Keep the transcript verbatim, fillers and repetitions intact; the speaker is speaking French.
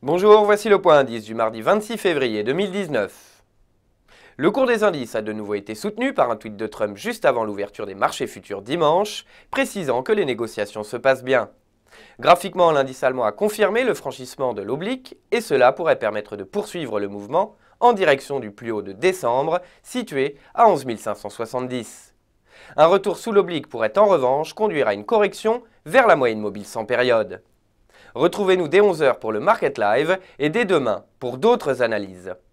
Bonjour, voici le point indice du mardi vingt-six février deux mille dix-neuf. Le cours des indices a de nouveau été soutenu par un tweet de Trump juste avant l'ouverture des marchés futurs dimanche, précisant que les négociations se passent bien. Graphiquement, l'indice allemand a confirmé le franchissement de l'oblique et cela pourrait permettre de poursuivre le mouvement en direction du plus haut de décembre, situé à onze mille cinq cent soixante-dix. Un retour sous l'oblique pourrait en revanche conduire à une correction vers la moyenne mobile sans période. Retrouvez-nous dès onze heures pour le Market Live et dès demain pour d'autres analyses.